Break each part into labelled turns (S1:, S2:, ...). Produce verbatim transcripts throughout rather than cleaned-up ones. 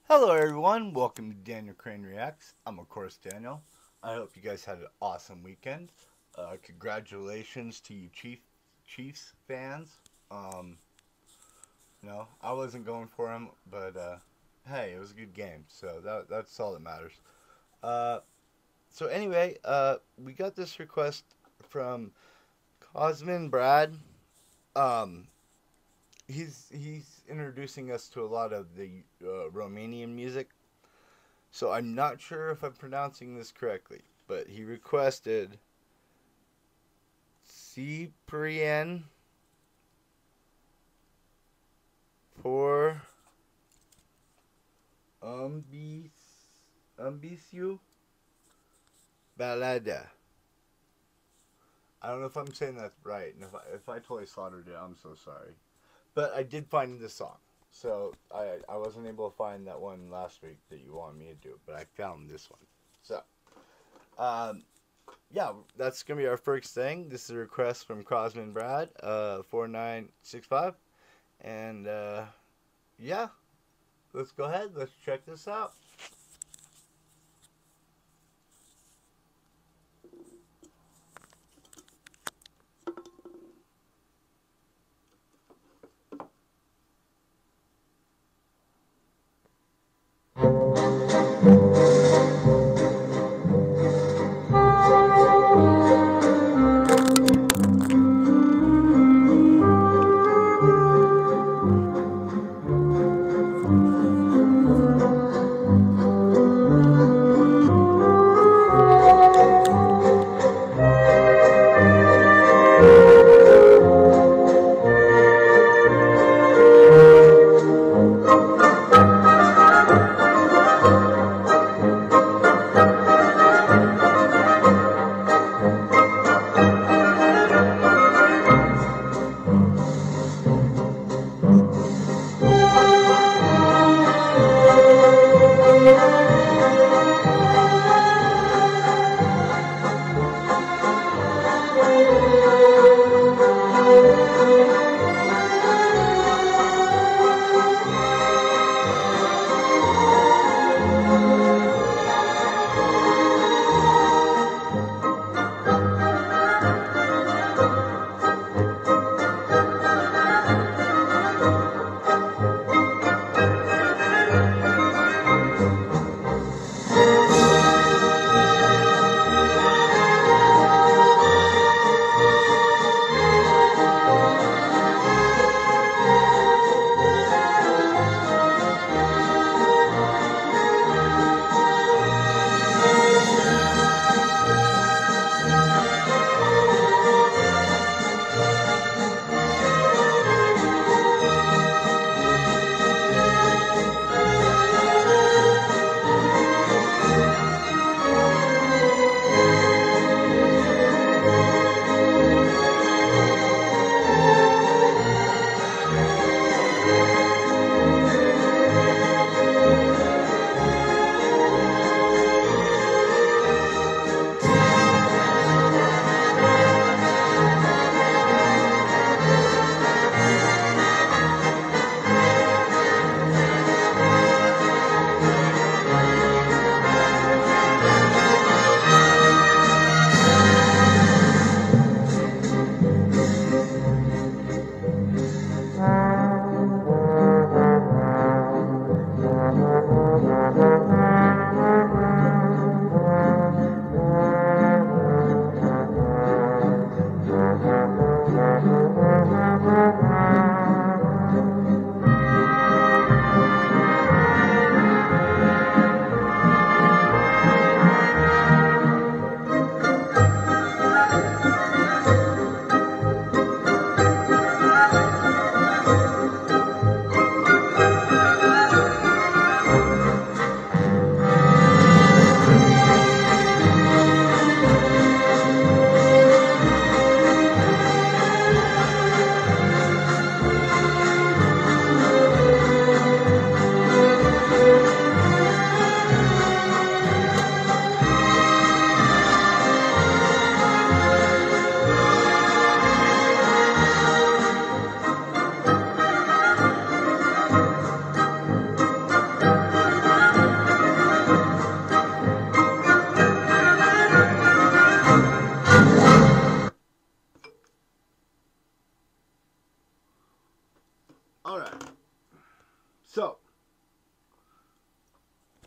S1: Hello, everyone. Welcome to Daniel Crane Reacts. I'm, of course, Daniel. I hope you guys had an awesome weekend. Uh, congratulations to you Chief Chiefs fans. Um, you know, I wasn't going for them, but uh, hey, it was a good game, so that that's all that matters. Uh, so anyway, uh, we got this request from Cosmin Brad. Um, he's he's introducing us to a lot of the uh, Romanian music. So I'm not sure if I'm pronouncing this correctly, but he requested Ciprian Porumbeseu Balada. I don't know if I'm saying that right, and if I, if I totally slaughtered it, I'm so sorry. But I did find this song. So I I wasn't able to find that one last week that you wanted me to do, but I found this one. So, um, yeah, that's gonna be our first thing. This is a request from Cosmin Brad, uh, four nine six five, and uh, yeah, let's go ahead. Let's check this out.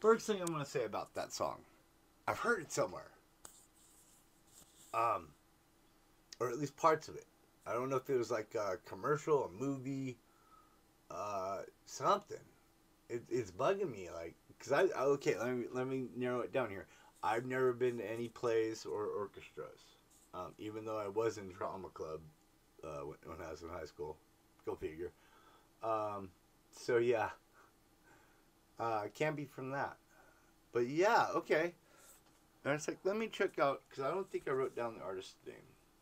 S1: First thing I'm going to say about that song, I've heard it somewhere. Um, or at least parts of it. I don't know if it was like a commercial, a movie, uh, something. It, it's bugging me, like, cause I okay. Let me let me narrow it down here. I've never been to any plays or orchestras, um, even though I was in drama club uh, when, when I was in high school. Go figure. Um, so yeah, uh, can't be from that. But yeah, okay. And it's like, let me check out, because I don't think I wrote down the artist's name.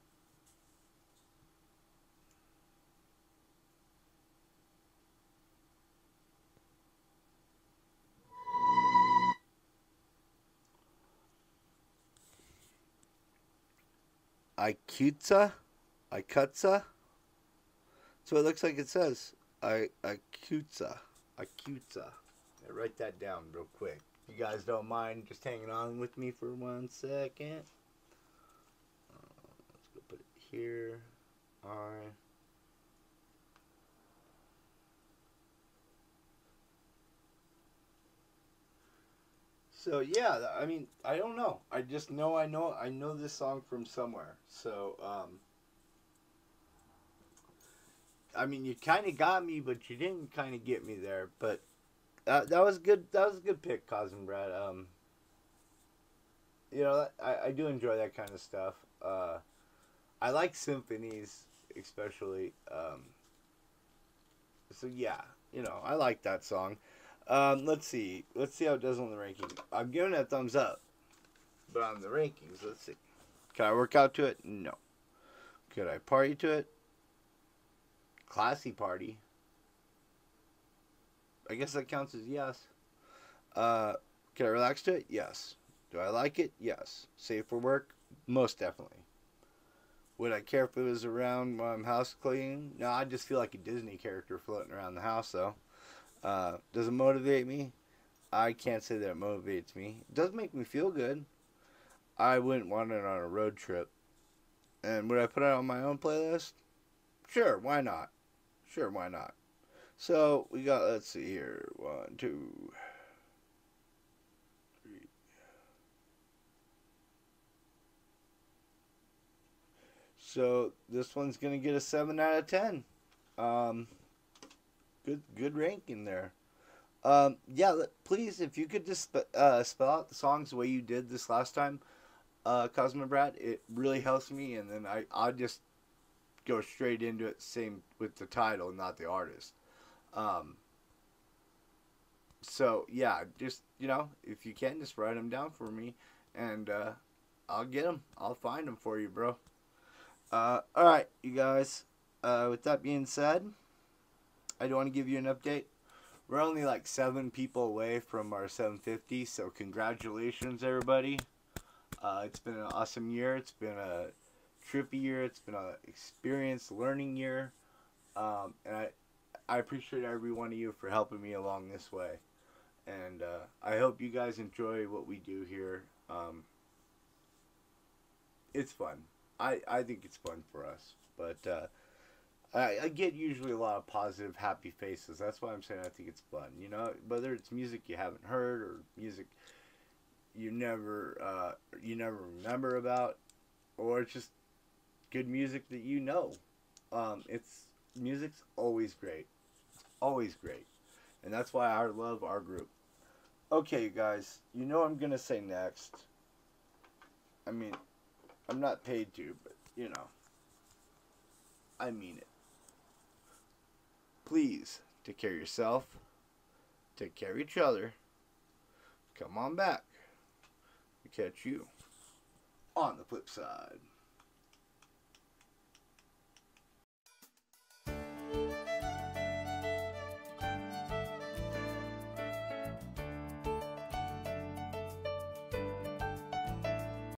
S1: Ikutsa? Ikutsa? So it looks like it says. I Ikutsa. Ikutsa. Write that down real quick. You guys don't mind just hanging on with me for one second. Uh, let's go put it here. Alright. So yeah, I mean, I don't know. I just know I know I know this song from somewhere. So um I mean, you kind of got me, but you didn't kind of get me there. But that that was good. That was a good pick, Cousin Brad. Um, you know, I, I do enjoy that kind of stuff. Uh, I like symphonies, especially. Um, so yeah, you know, I like that song. Um, let's see. Let's see how it does on the ranking. I'm giving it a thumbs up, but on the rankings, let's see. Can I work out to it? No. Could I party to it? Classy party. I guess that counts as yes. Uh, can I relax to it? Yes. Do I like it? Yes. Safe for work? Most definitely. Would I care if it was around while I'm house cleaning? No, I just feel like a Disney character floating around the house, though. Uh, does it motivate me? I can't say that it motivates me. It does make me feel good. I wouldn't want it on a road trip. And would I put it on my own playlist? Sure, why not? Sure, why not? So, we got, let's see here. One, two, three. So, this one's going to get a seven out of ten. Um, good good ranking there. Um, yeah, please, if you could just uh, spell out the songs the way you did this last time, uh, Cosmo Brad, it really helps me, and then I, I'll just go straight into it, same with the title, not the artist. Um, so, yeah, just, you know, if you can, just write them down for me, and uh, I'll get them. I'll find them for you, bro. Uh, alright, you guys, uh, with that being said, I do want to give you an update. We're only like seven people away from our seven fifty, so congratulations, everybody. Uh, it's been an awesome year. It's been a trippy year. It's been an experienced learning year. Um, and I, I appreciate every one of you for helping me along this way. And uh, I hope you guys enjoy what we do here. Um, it's fun. I, I think it's fun for us. But uh, I, I get usually a lot of positive, happy faces. That's why I'm saying I think it's fun. You know, whether it's music you haven't heard or music you never uh, you never remember about, or it's just good music that you know. Um, it's music's always great, it's always great, and that's why I love our group. Okay, you guys, you know what I'm gonna say next. I mean, I'm not paid to, but you know, I mean it. Please take care of yourself. Take care of each other. Come on back. Catch you on the flip side.